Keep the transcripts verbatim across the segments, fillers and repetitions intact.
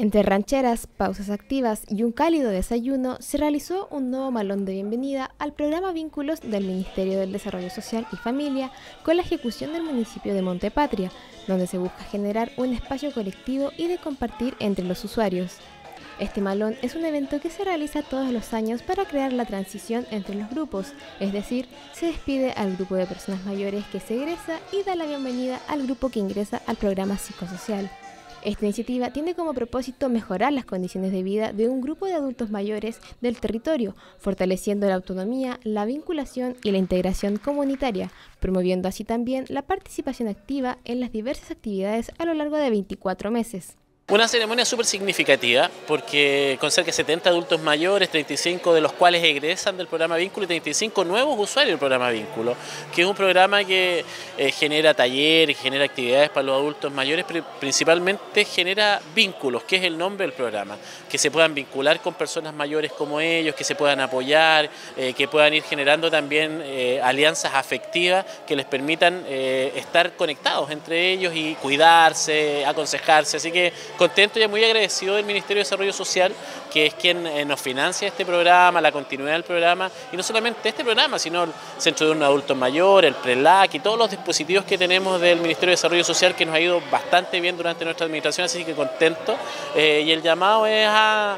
Entre rancheras, pausas activas y un cálido desayuno, se realizó un nuevo malón de bienvenida al programa Vínculos del Ministerio del Desarrollo Social y Familia con la ejecución del municipio de Montepatria, donde se busca generar un espacio colectivo y de compartir entre los usuarios. Este malón es un evento que se realiza todos los años para crear la transición entre los grupos, es decir, se despide al grupo de personas mayores que se egresa y da la bienvenida al grupo que ingresa al programa psicosocial. Esta iniciativa tiene como propósito mejorar las condiciones de vida de un grupo de adultos mayores del territorio, fortaleciendo la autonomía, la vinculación y la integración comunitaria, promoviendo así también la participación activa en las diversas actividades a lo largo de veinticuatro meses. Una ceremonia súper significativa porque con cerca de setenta adultos mayores, treinta y cinco de los cuales egresan del programa Vínculo y treinta y cinco nuevos usuarios del programa Vínculo, que es un programa que eh, genera talleres, genera actividades para los adultos mayores, pero principalmente genera vínculos, que es el nombre del programa, que se puedan vincular con personas mayores como ellos, que se puedan apoyar, eh, que puedan ir generando también eh, alianzas afectivas que les permitan eh, estar conectados entre ellos y cuidarse, aconsejarse, así que contento y muy agradecido del Ministerio de Desarrollo Social, que es quien nos financia este programa, la continuidad del programa, y no solamente este programa, sino el Centro de un Adulto Mayor, el PRELAC y todos los dispositivos que tenemos del Ministerio de Desarrollo Social, que nos ha ido bastante bien durante nuestra administración, así que contento. Eh, y el llamado es a...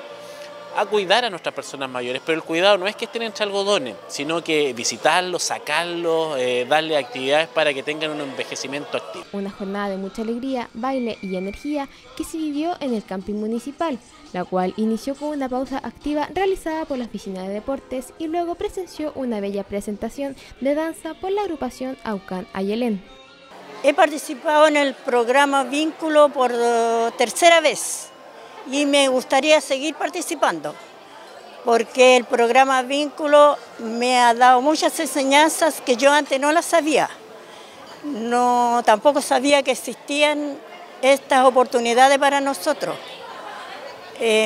a cuidar a nuestras personas mayores, pero el cuidado no es que estén entre algodones, sino que visitarlos, sacarlos, eh, darle actividades para que tengan un envejecimiento activo. Una jornada de mucha alegría, baile y energía que se vivió en el camping municipal, la cual inició con una pausa activa realizada por la Oficina de Deportes y luego presenció una bella presentación de danza por la agrupación Aucán Ayelén. He participado en el programa Vínculo por uh, tercera vez. Y me gustaría seguir participando, porque el programa Vínculo me ha dado muchas enseñanzas que yo antes no las sabía. No, tampoco sabía que existían estas oportunidades para nosotros. Eh,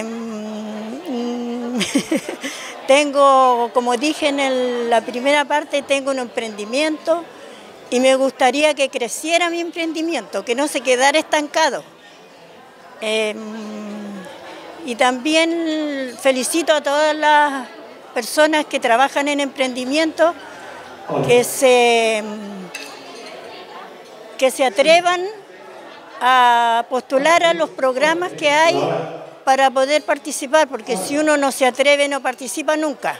tengo, como dije en el, la primera parte, tengo un emprendimiento y me gustaría que creciera mi emprendimiento, que no se quedara estancado. Eh, y también felicito a todas las personas que trabajan en emprendimiento que se, que se atrevan a postular a los programas que hay para poder participar, porque si uno no se atreve no participa nunca.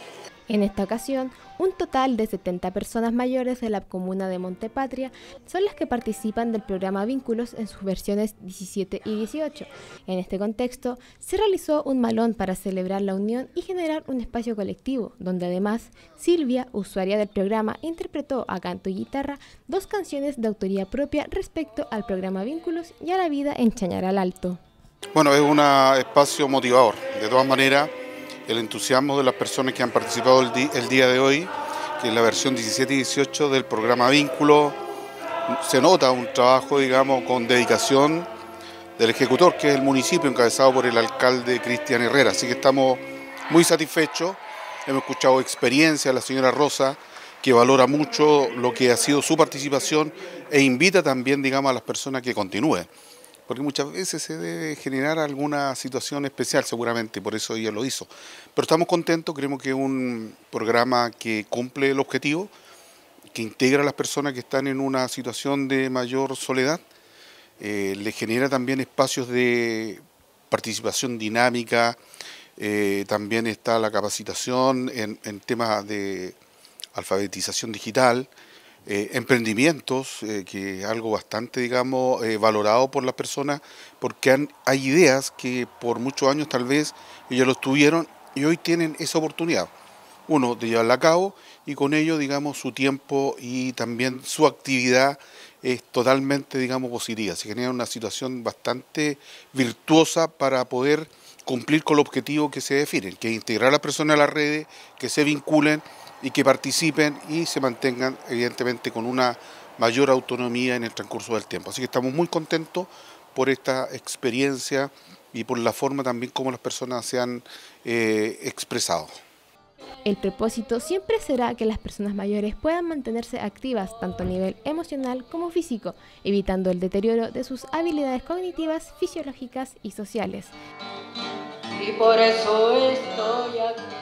En esta ocasión, un total de setenta personas mayores de la comuna de Montepatria son las que participan del programa Vínculos en sus versiones diecisiete y dieciocho. En este contexto, se realizó un malón para celebrar la unión y generar un espacio colectivo, donde además Silvia, usuaria del programa, interpretó a canto y guitarra dos canciones de autoría propia respecto al programa Vínculos y a la vida en Chañaral Alto. Bueno, es un espacio motivador, de todas maneras. El entusiasmo de las personas que han participado el, di el día de hoy, que es la versión diecisiete y dieciocho del programa Vínculo, se nota un trabajo, digamos, con dedicación del ejecutor, que es el municipio encabezado por el alcalde Cristian Herrera. Así que estamos muy satisfechos, hemos escuchado experiencia de la señora Rosa, que valora mucho lo que ha sido su participación e invita también, digamos, a las personas que continúen. Porque muchas veces se debe generar alguna situación especial, seguramente, por eso ella lo hizo. Pero estamos contentos, creemos que es un programa que cumple el objetivo, que integra a las personas que están en una situación de mayor soledad, eh, le genera también espacios de participación dinámica, eh, también está la capacitación en, en temas de alfabetización digital, Eh, emprendimientos, eh, que es algo bastante, digamos, eh, valorado por las personas, porque han, hay ideas que por muchos años tal vez ellos los tuvieron y hoy tienen esa oportunidad, uno, de llevarla a cabo y con ello, digamos, su tiempo y también su actividad es totalmente, digamos, positiva. Se genera una situación bastante virtuosa para poder cumplir con el objetivo que se define, que es integrar a las personas a las redes, que se vinculen y que participen y se mantengan evidentemente con una mayor autonomía en el transcurso del tiempo. Así que estamos muy contentos por esta experiencia y por la forma también como las personas se han eh, expresado. El propósito siempre será que las personas mayores puedan mantenerse activas tanto a nivel emocional como físico, evitando el deterioro de sus habilidades cognitivas, fisiológicas y sociales. Y por eso estoy aquí.